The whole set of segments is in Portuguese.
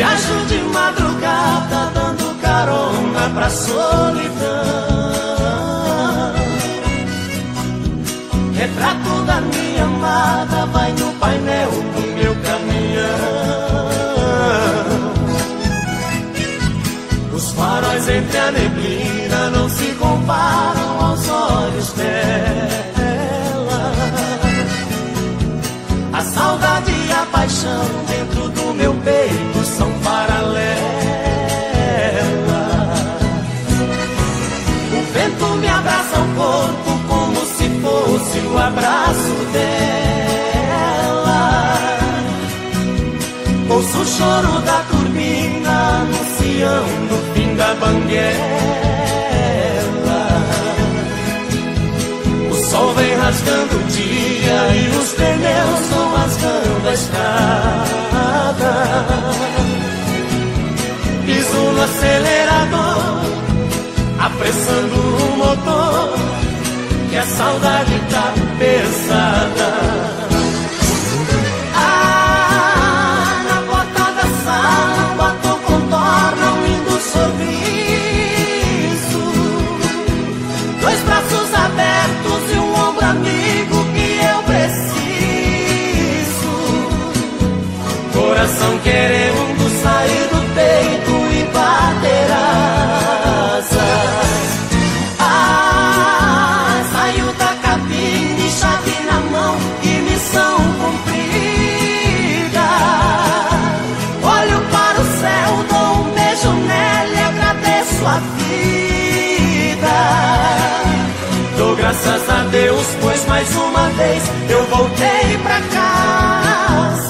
Viajo de madrugada dando carona pra solidão. Retrato da minha amada vai no painel do meu caminhão. Os faróis entre a neblina não se comparam aos olhos dela. A saudade e a paixão dentro do meu peito são paralelas. O vento me abraça o corpo como se fosse o abraço dela. Ouço o choro da turbina anunciando o fim da banguela. O sol vem rasgando o dia e os pneus vão rasgando a estrada. Piso no acelerador, apressando o motor, que a saudade tá pesada. Ah, na porta da sala um batom contorna um lindo sorriso. Dois braços abertos e um ombro amigo que eu preciso. Coração querendo sair do peito e bater asas. Ah, saiu da cabine, chave na mão e missão cumprida. Olho para o céu, dou um beijo nela e agradeço a vida. Dou graças a Deus, pois mais uma vez eu voltei pra casa.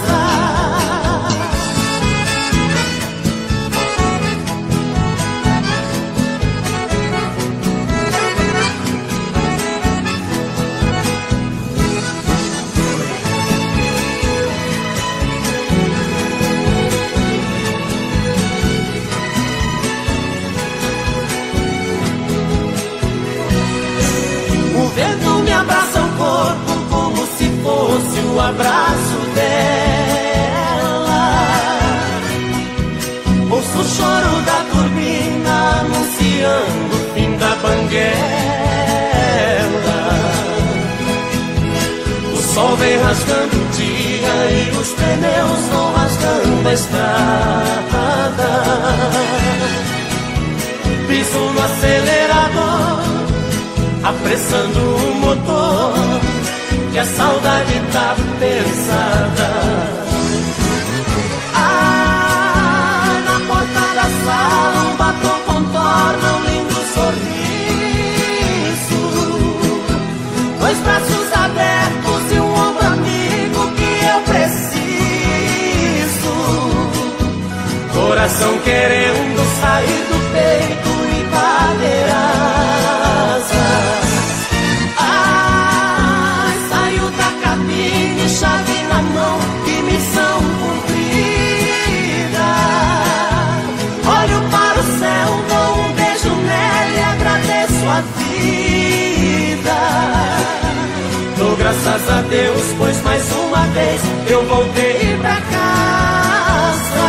O vento me abraça o corpo como se fosse o abraço dela. Ouço o choro da turbina anunciando o fim da banguela. O sol vem rasgando o dia e os pneus vão rasgando a estrada. Piso no acelerador, apressando o motor, que a saudade tá pesada. Ah, na porta da sala um batom contorna um lindo sorriso. Dois braços abertos e um ombro amigo que eu preciso. Coração querendo sair do peito e bater asas. Chave na mão e missão cumprida. Olho para o céu, dou um beijo nela e agradeço a vida. Dou graças a Deus, pois mais uma vez eu voltei pra casa.